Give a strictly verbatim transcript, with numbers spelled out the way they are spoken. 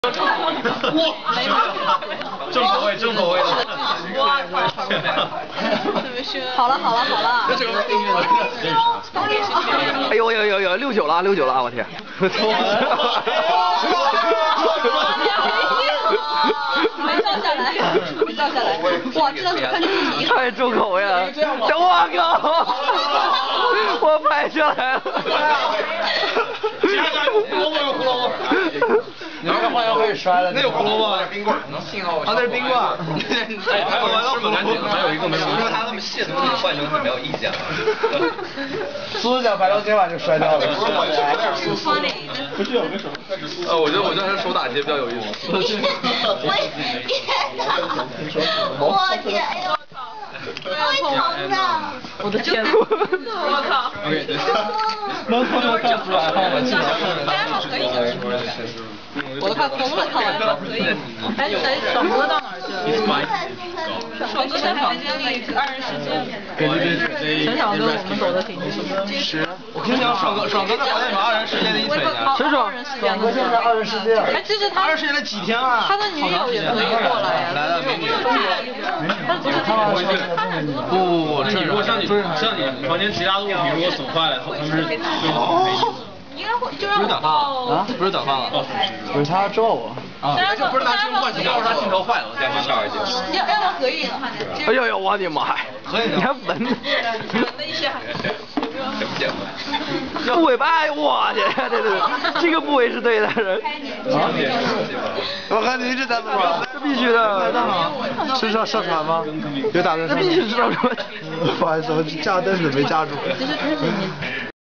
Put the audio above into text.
重口味，重口味的。 哇，好了好了好了。 这个订阅的这是啥？ 哎呦呦呦呦，六九了六九了，我天！ 没照下来，没照下来。哇，这张图看着你。 太重口味了！我靠！我拍下来了。 加加有胡萝卜有胡萝卜。 你这话要开始摔了。 那有胡萝卜？ 冰棍。幸好我。 啊，那是冰棍。 哎，还有吃不干净，还有一个没有。 如果他那么细的东西换成是没有意见了。 苏子脚白到今晚就摔掉了。 不是有个什么？呃，我觉得我觉得还是手打劫比较有意思。 我天！我天！哎呦！会疼的。 我的天！我靠！ 能从头看出来哈，我记得。我都快疯了，看完了。哎，谁爽哥到哪儿去了？爽哥在房间里二人世界。 对对对。 陈晓跟我们走的挺近。 是。我跟你讲，爽哥，爽哥在房间里二人世界的一腿呢。 谁爽？ 爽哥现在二人世界。 哎，其实他二人世界了几天了？ 他的女友也可以过来呀。 来了，美女。 他不是他不不不，你如果像你像你房间其他的物品如果损坏了，他们是对你赔钱。 应该会就让不是短发啊？不是短发了？不是他抓我啊！ 这不是拿镜换镜头，是他镜头坏了，我再换下一镜。 要要么合影的话， 哎呦呦，我的妈呀！你还闻？闻了一下。 部尾巴，我去，对对对，这个部位是对的。啊？我看你一直在做，这必须的。是上上传吗？有打算？这必须知道什么？不好意思，我架凳子没架住。